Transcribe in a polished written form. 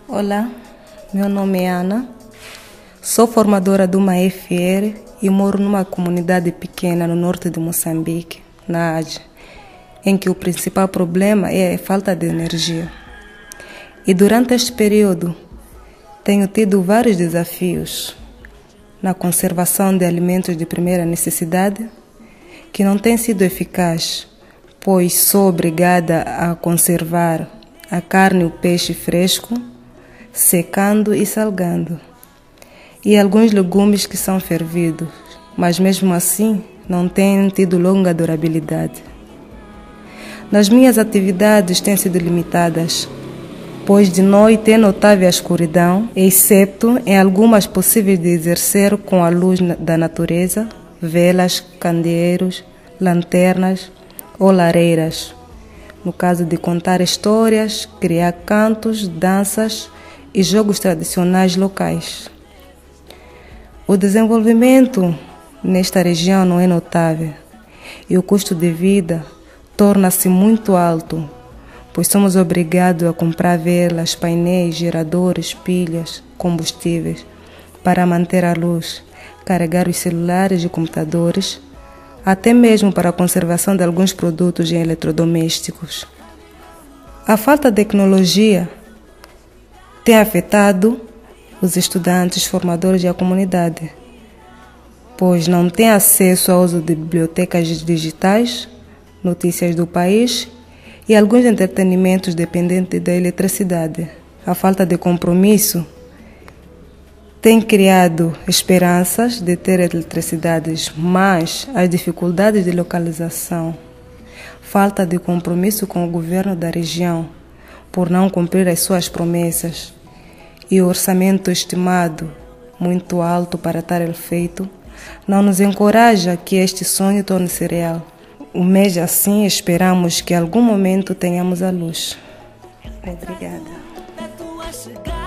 Olá, meu nome é Ana, sou formadora de uma FR e moro numa comunidade pequena no norte de Moçambique, na ADE, em que o principal problema é a falta de energia. E durante este período, tenho tido vários desafios na conservação de alimentos de primeira necessidade, que não tem sido eficaz, pois sou obrigada a conservar a carne e o peixe fresco, secando e salgando, e alguns legumes que são fervidos, mas mesmo assim não têm tido longa durabilidade. Nas minhas atividades têm sido limitadas, pois de noite é notável a escuridão, exceto em algumas possíveis de exercer com a luz da natureza, velas, candeeiros, lanternas ou lareiras. No caso de contar histórias, criar cantos, danças e jogos tradicionais locais. O desenvolvimento nesta região não é notável e o custo de vida torna-se muito alto, pois somos obrigados a comprar velas, painéis, geradores, pilhas, combustíveis para manter a luz, carregar os celulares e computadores, até mesmo para a conservação de alguns produtos e eletrodomésticos. A falta de tecnologia tem afetado os estudantes, formadores e a comunidade, pois não têm acesso ao uso de bibliotecas digitais, notícias do país e alguns entretenimentos dependentes da eletricidade. A falta de compromisso tem criado esperanças de ter eletricidade, mas as dificuldades de localização, falta de compromisso com o governo da região por não cumprir as suas promessas e o orçamento estimado muito alto para tal feito, não nos encoraja que este sonho torne-se real. O mês assim esperamos que em algum momento tenhamos a luz. Obrigada.